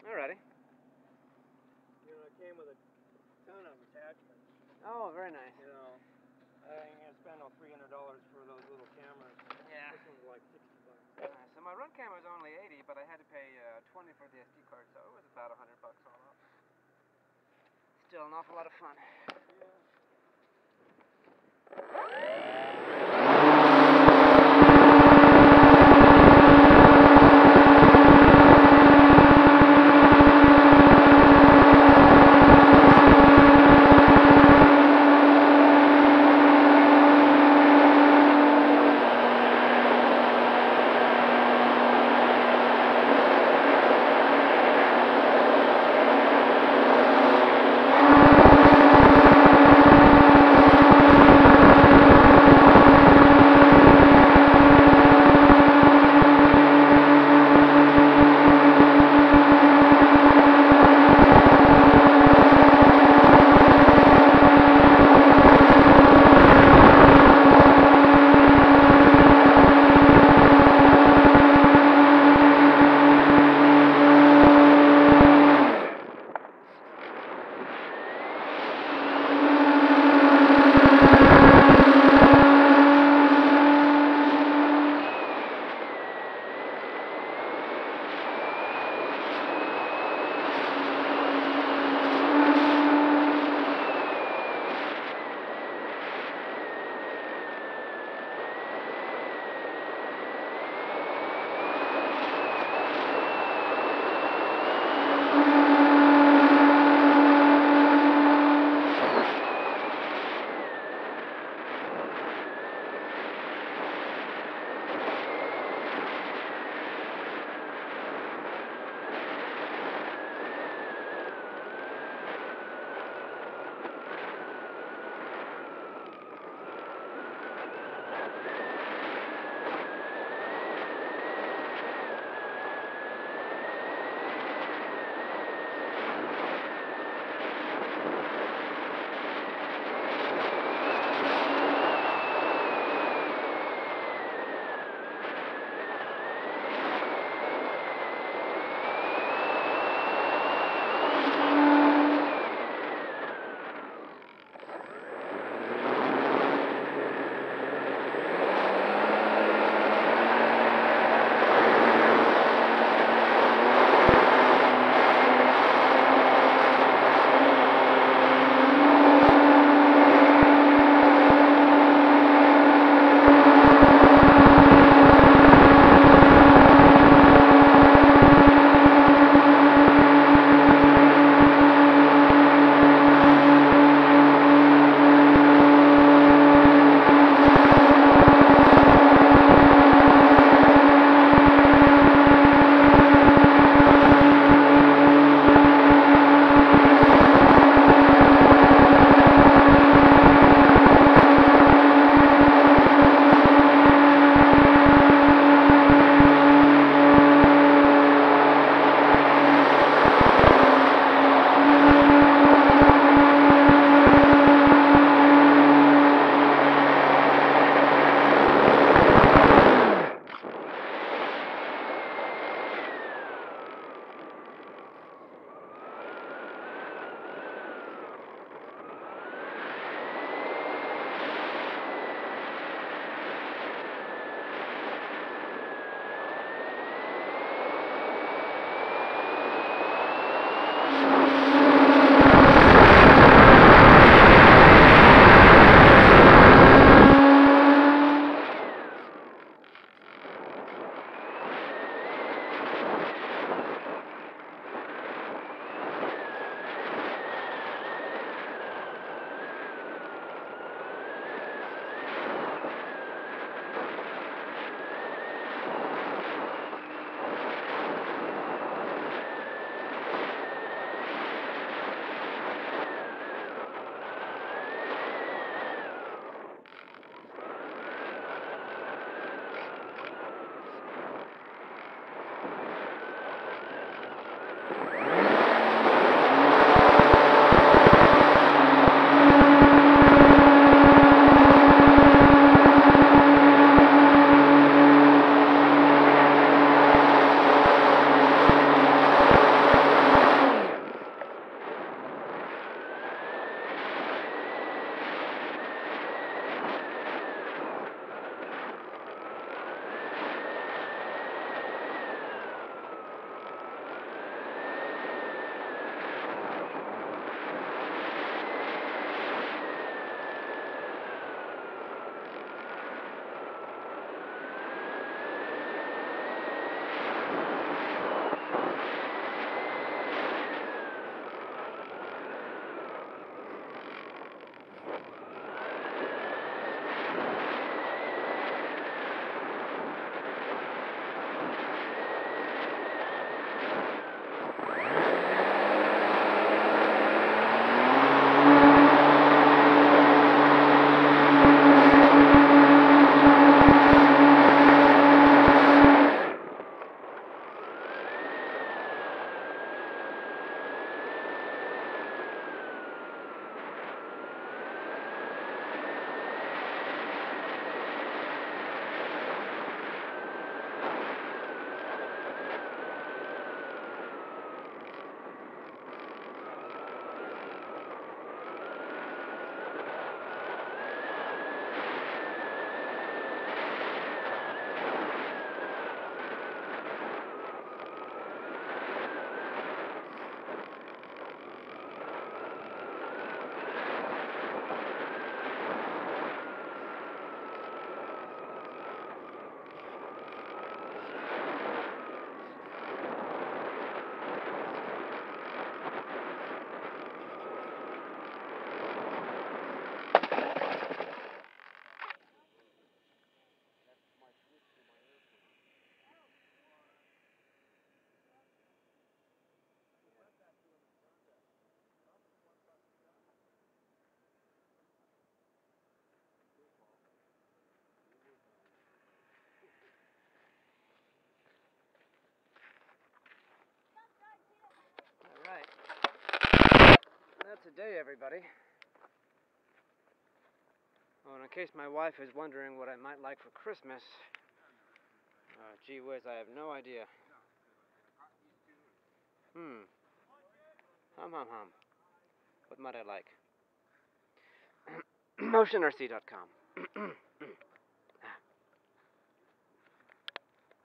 Alrighty. You know, it came with a ton of attachments. Oh, very nice. You know, I ain't gonna spend no $300 for those little cameras. Yeah. This one's like $60. So my run camera was only 80, but I had to pay 20 for the SD card, so it was about $100 all up. Still an awful lot of fun. today, everybody. Oh, and in case my wife is wondering what I might like for Christmas, gee whiz, I have no idea. Hum. What might I like? MotionRC.com.